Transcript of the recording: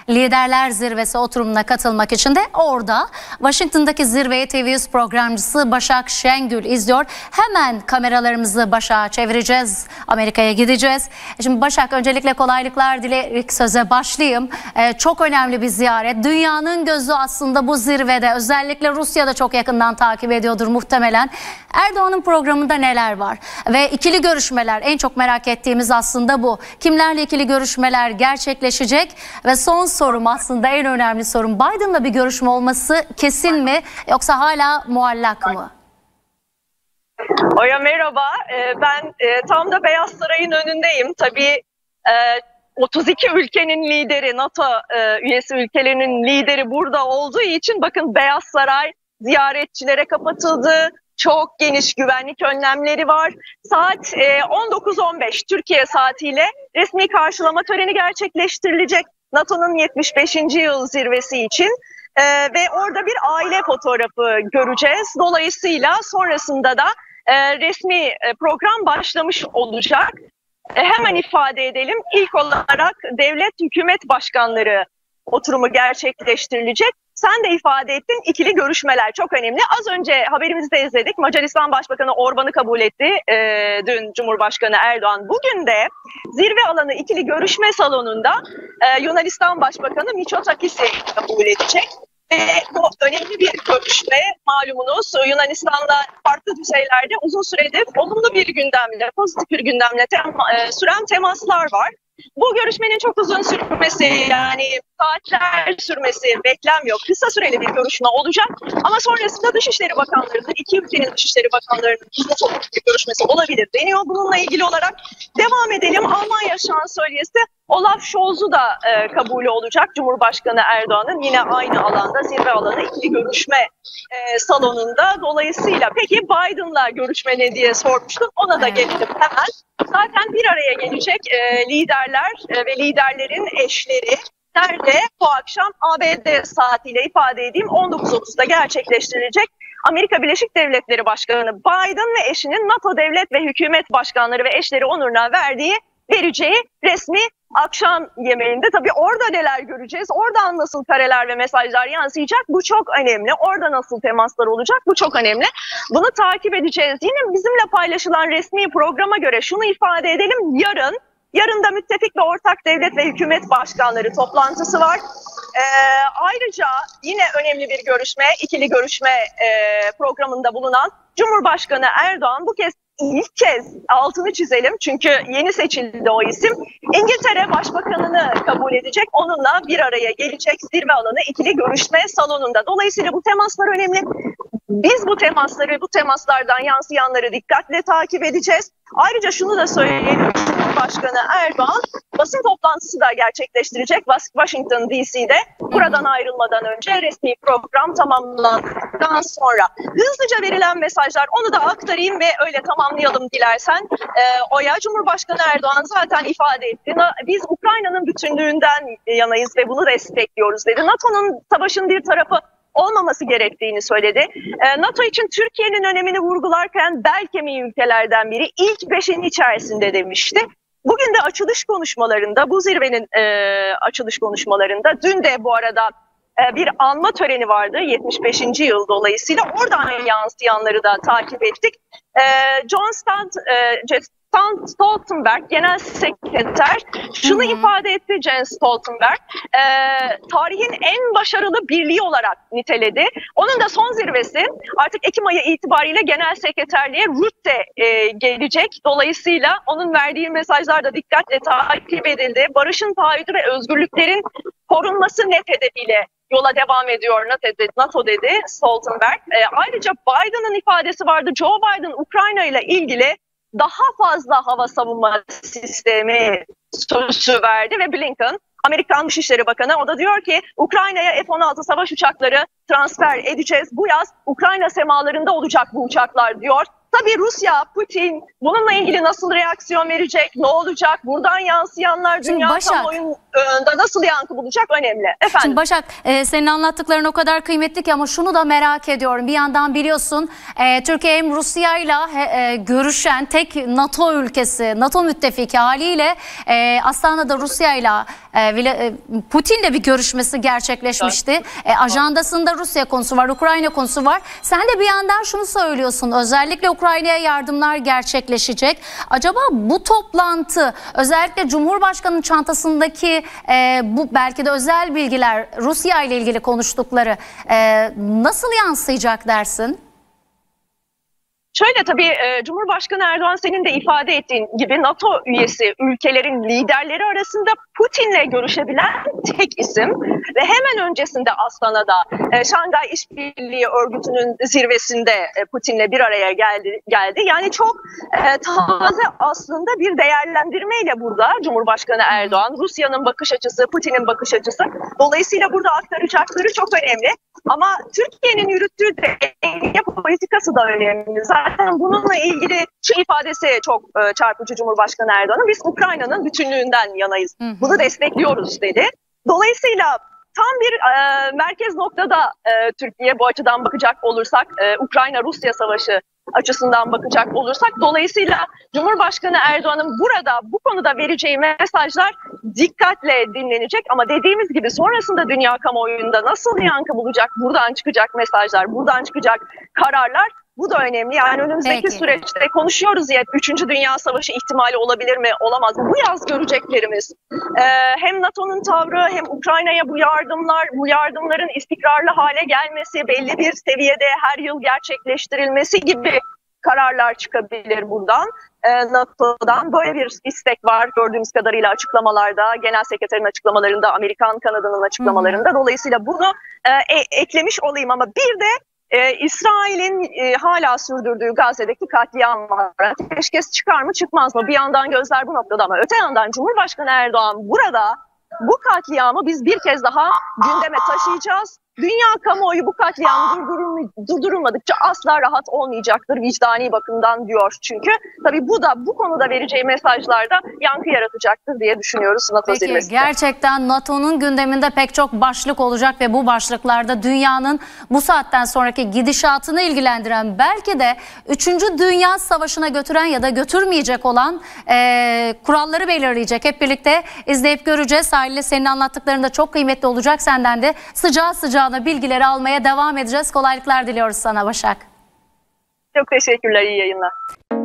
Liderler Zirvesi oturumuna katılmak için de orada. Washington'daki zirveyi TV100 programcısı Başak Şengül izliyor. Hemen kameralarımızı Başak'a çevireceğiz. Amerika'ya gideceğiz. Şimdi Başak, öncelikle kolaylıklar dileyerek söze başlayayım. Çok önemli bir ziyaret. Dünyanın gözü aslında bu zirvede. Özellikle Rusya'da çok yakından takip ediyordur muhtemelen. Erdoğan'ın programında neler var? Ve ikili görüşmeler, en çok merak ettiğimiz aslında bu. Kimlerle ikili görüşmeler gerçekleşecek? Ve son sorum, aslında en önemli sorum, Biden'la bir görüşme olması kesin mi yoksa hala muallak mı? Oya merhaba, ben tam da Beyaz Saray'ın önündeyim. Tabii 32 ülkenin lideri, NATO üyesi ülkelerinin lideri burada olduğu için bakın Beyaz Saray ziyaretçilere kapatıldı. Çok geniş güvenlik önlemleri var. Saat 19.15 Türkiye saatiyle resmi karşılama töreni gerçekleştirilecek NATO'nun 75. yıl zirvesi için. Ve orada bir aile fotoğrafı göreceğiz. Dolayısıyla sonrasında da resmi program başlamış olacak. Hemen ifade edelim. İlk olarak devlet hükümet başkanları oturumu gerçekleştirilecek. Sen de ifade ettin, ikili görüşmeler çok önemli. Az önce haberimizde izledik. Macaristan Başbakanı Orban'ı kabul etti dün Cumhurbaşkanı Erdoğan. Bugün de zirve alanı ikili görüşme salonunda Yunanistan Başbakanı Mitsotakis'i kabul edecek. Ve bu önemli bir görüşme. Malumunuz Yunanistan'da farklı düzeylerde uzun süredir olumlu bir gündemle, pozitif bir gündemle süren temaslar var. Bu görüşmenin çok uzun sürmesi, yani saatler sürmesi beklenmiyor. Kısa süreli bir görüşme olacak ama sonrasında Dışişleri Bakanları'nın, iki ülkenin Dışişleri Bakanları'nın uzun soluklu bir görüşmesi olabilir deniyor. Bununla ilgili olarak devam edelim. Almanya Şansölyesi Olaf Scholz'u da kabulü olacak Cumhurbaşkanı Erdoğan'ın, yine aynı alanda, zirve alanı ikili görüşme salonunda. Dolayısıyla peki Biden'la görüşme ne diye sormuştum, ona da gelelim hemen. Zaten bir araya gelecek liderler ve liderlerin eşleri nerede? Bu akşam ABD saatiyle ifade edeyim 19.30'da gerçekleştirilecek Amerika Birleşik Devletleri Başkanı Biden ve eşinin NATO devlet ve hükümet başkanları ve eşleri onuruna vereceği resmi akşam yemeğinde. Tabii orada neler göreceğiz? Oradan nasıl kareler ve mesajlar yansıyacak? Bu çok önemli. Orada nasıl temaslar olacak? Bu çok önemli. Bunu takip edeceğiz. Yine bizimle paylaşılan resmi programa göre şunu ifade edelim. Yarın da müttefik ve ortak devlet ve hükümet başkanları toplantısı var. Ayrıca yine önemli bir görüşme, ikili görüşme programında bulunan Cumhurbaşkanı Erdoğan bu kez, İlk kez altını çizelim çünkü yeni seçildi o isim, İngiltere Başbakanı'nı kabul edecek. Onunla bir araya gelecek zirve alanı ikili görüşme salonunda. Dolayısıyla bu temaslar önemli. Biz bu temaslardan yansıyanları dikkatle takip edeceğiz. Ayrıca şunu da söyleyelim. Cumhurbaşkanı Erdoğan basın toplantısı da gerçekleştirecek Washington DC'de. Buradan ayrılmadan önce resmi program tamamlandıktan sonra. Hızlıca verilen mesajlar, onu da aktarayım ve öyle tamamlayalım dilersen. Oya, Cumhurbaşkanı Erdoğan zaten ifade etti. Biz Ukrayna'nın bütünlüğünden yanayız ve bunu destekliyoruz dedi. NATO'nun savaşın bir tarafı olmaması gerektiğini söyledi. NATO için Türkiye'nin önemini vurgularken bel kemiği ülkelerden biri, ilk 5'in içerisinde demişti. Bugün de açılış konuşmalarında, bu zirvenin açılış konuşmalarında, dün de bu arada bir anma töreni vardı 75. yıl dolayısıyla, oradan yansıyanları da takip ettik. Jens Stoltenberg, Genel Sekreter, şunu ifade etti Jens Stoltenberg, tarihin en başarılı birliği olarak niteledi. Onun da son zirvesi artık Ekim ayı itibariyle Genel Sekreterliğe Rutte gelecek. Dolayısıyla onun verdiği mesajlar da dikkatle takip edildi. Barışın taahhüdü ve özgürlüklerin korunması net hedefiyle yola devam ediyor NATO dedi Stoltenberg. Ayrıca Biden'ın ifadesi vardı. Joe Biden Ukrayna ile ilgili daha fazla hava savunma sistemi sözü verdi ve Blinken, Amerikan Dışişleri Bakanı, o da diyor ki Ukrayna'ya F-16 savaş uçakları transfer edeceğiz. Bu yaz Ukrayna semalarında olacak bu uçaklar diyor. Tabii Rusya, Putin bununla ilgili nasıl reaksiyon verecek, ne olacak, buradan yansıyanlar dünya kamuoyunda nasıl yankı bulacak önemli. Efendim? Şimdi Başak, senin anlattıkların o kadar kıymetli ki ama şunu da merak ediyorum. Bir yandan biliyorsun Türkiye hem Rusya'yla görüşen tek NATO ülkesi, NATO müttefiki haliyle Astana'da Rusya'yla Putin'le bir görüşmesi gerçekleşmişti. Ajandasında Rusya konusu var, Ukrayna konusu var. Sen de bir yandan şunu söylüyorsun, özellikle Ukrayna'ya yardımlar gerçekleşecek. Acaba bu toplantı özellikle Cumhurbaşkanı'nın çantasındaki bu belki de özel bilgiler, Rusya ile ilgili konuştukları nasıl yansıyacak dersin? Şöyle tabii Cumhurbaşkanı Erdoğan senin de ifade ettiğin gibi NATO üyesi ülkelerin liderleri arasında Putin'le görüşebilen tek isim ve hemen öncesinde Astana'da Şangay İşbirliği Örgütü'nün zirvesinde Putin'le bir araya geldi. Yani çok taze aslında bir değerlendirmeyle burada Cumhurbaşkanı Erdoğan, Rusya'nın bakış açısı, Putin'in bakış açısı. Dolayısıyla burada aktaracakları çok önemli. Ama Türkiye'nin yürüttüğü denge politikası da önemli. Zaten bununla ilgili şu ifadesi çok çarpıcı Cumhurbaşkanı Erdoğan'ın. Biz Ukrayna'nın bütünlüğünden yanayız. Bunu destekliyoruz dedi. Dolayısıyla tam bir merkez noktada Türkiye bu açıdan bakacak olursak, Ukrayna-Rusya savaşı açısından bakacak olursak, dolayısıyla Cumhurbaşkanı Erdoğan'ın burada bu konuda vereceği mesajlar dikkatle dinlenecek ama dediğimiz gibi sonrasında dünya kamuoyunda nasıl yankı bulacak, buradan çıkacak mesajlar, buradan çıkacak kararlar, bu da önemli. Yani önümüzdeki süreçte konuşuyoruz ya, 3. Dünya Savaşı ihtimali olabilir mi, olamaz mı? Bu yaz göreceklerimiz. Hem NATO'nun tavrı hem Ukrayna'ya bu yardımlar, bu yardımların istikrarlı hale gelmesi, belli bir seviyede her yıl gerçekleştirilmesi gibi kararlar çıkabilir buradan. NATO'dan böyle bir istek var gördüğümüz kadarıyla açıklamalarda, Genel Sekreterin açıklamalarında, Amerikan Kanada'nın açıklamalarında. Dolayısıyla bunu eklemiş olayım ama bir de İsrail'in hala sürdürdüğü Gazze'deki katliam var. Ateşkes çıkar mı çıkmaz mı? Bir yandan gözler bu noktada ama öte yandan Cumhurbaşkanı Erdoğan burada bu katliamı biz bir kez daha gündeme taşıyacağız. Dünya kamuoyu bu katliamı durdurulmadıkça asla rahat olmayacaktır vicdani bakımdan diyor çünkü. Tabii bu da bu konuda vereceği mesajlarda yankı yaratacaktır diye düşünüyoruz NATO zirvesinde. Gerçekten NATO'nun gündeminde pek çok başlık olacak ve bu başlıklarda dünyanın bu saatten sonraki gidişatını ilgilendiren, belki de 3. Dünya Savaşı'na götüren ya da götürmeyecek olan kuralları belirleyecek. Hep birlikte izleyip göreceğiz. Haliyle senin anlattıkların da çok kıymetli olacak. Senden de sıcağı bilgileri almaya devam edeceğiz. Kolaylıklar diliyoruz sana Başak. Çok teşekkürler, iyi yayınlar.